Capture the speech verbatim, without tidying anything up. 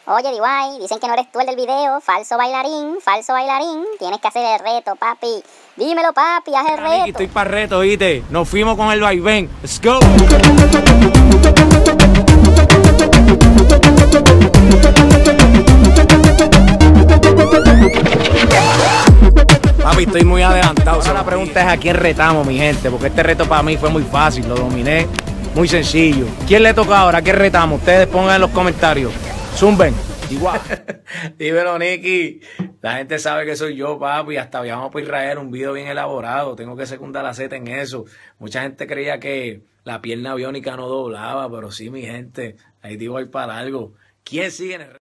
Oye, D Y, dicen que no eres tú el del video. Falso bailarín, falso bailarín. Tienes que hacer el reto, papi. Dímelo, papi, haz el Mira, Nicky, reto. estoy para reto, ¿oíste? Nos fuimos con el vaivén. Let's go. Papi, estoy muy adelantado. Ahora la pregunta es a quién retamos, mi gente, porque este reto para mí fue muy fácil, lo dominé, muy sencillo. ¿Quién le toca ahora? ¿A quién retamos? Ustedes pongan en los comentarios. Zumben. Igual. Dímelo, Nicky. La gente sabe que soy yo, papi. Hasta viajamos por Israel, un video bien elaborado. Tengo que secundar la Z en eso. Mucha gente creía que la pierna biónica no doblaba, pero sí, mi gente. Ahí digo, hay para algo. ¿Quién sigue en el